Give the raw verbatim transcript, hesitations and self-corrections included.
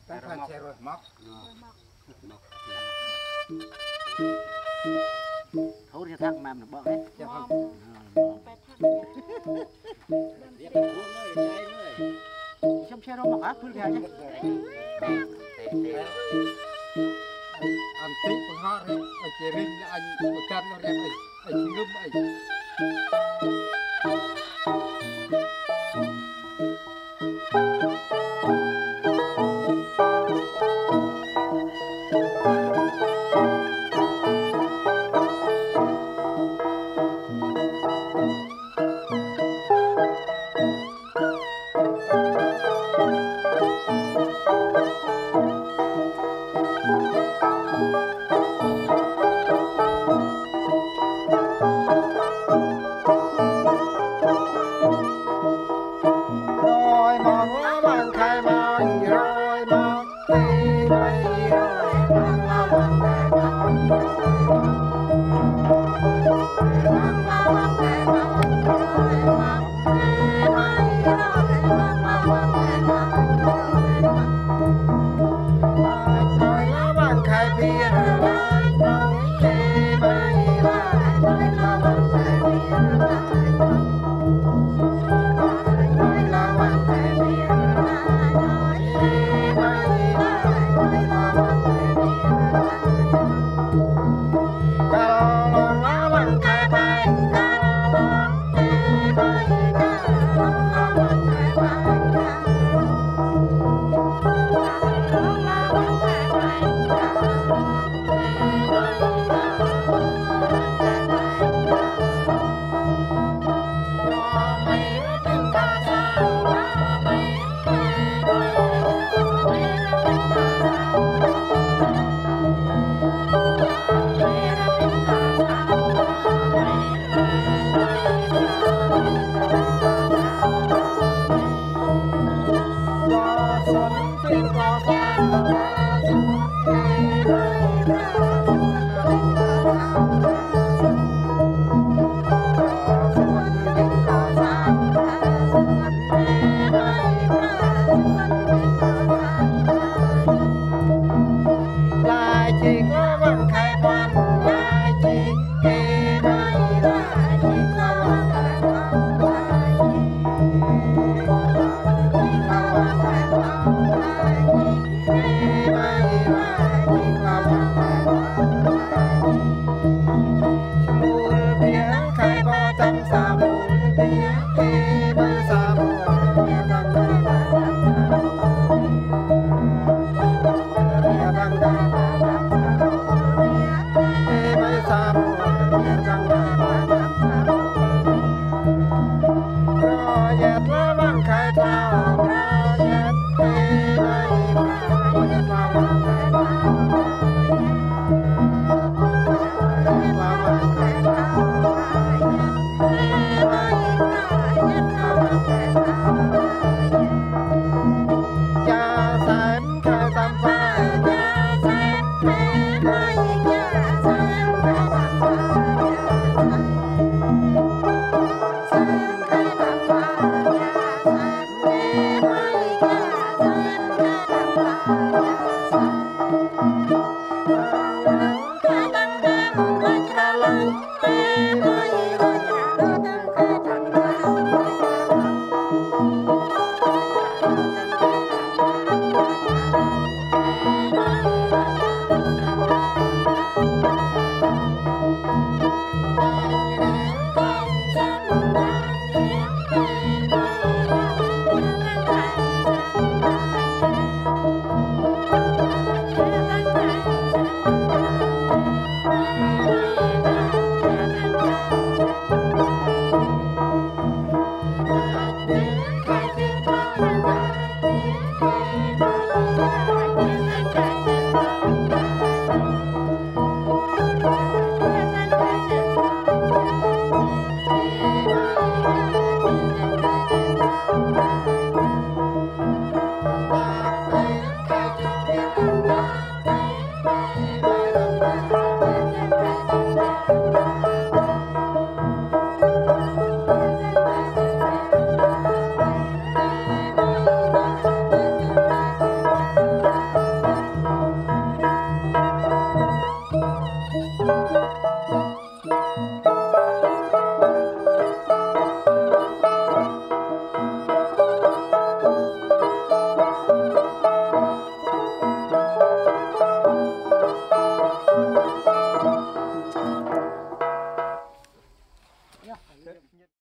ตั้งแต่เชรอยมักเขาจะทักมาบอกเลยจะทำไปทักเรียกหัวเลยใจเลยช่างเชรอยมักอ่ะพูดแค่นี้อันติปงาเรไอเจริญอันประจันเราเรียกไอไอชิงุมไอ Hãy subscribe cho kênh Ghiền Mì Gõ để không bỏ lỡ